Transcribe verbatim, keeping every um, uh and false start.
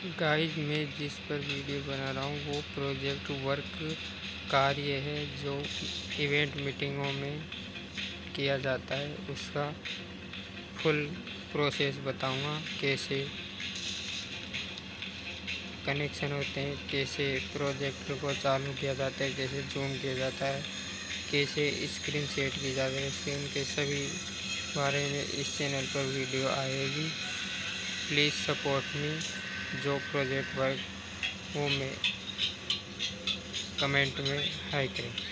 Guys, मैं जिस पर वीडियो बना रहा हूँ वो प्रोजेक्ट वर्क कार्य है जो इवेंट मीटिंगों में किया जाता है। उसका फुल प्रोसेस बताऊँगा, कैसे कनेक्शन होते हैं, कैसे प्रोजेक्ट को चालू किया जाता है, कैसे जूम किया जाता है, कैसे स्क्रीन सेट की जाती है। स्क्रीन के सभी बारे में इस चैनल पर वीडियो आएगी। Please support me. जो प्रोजेक्ट वर्क वो में कमेंट में हाई करें।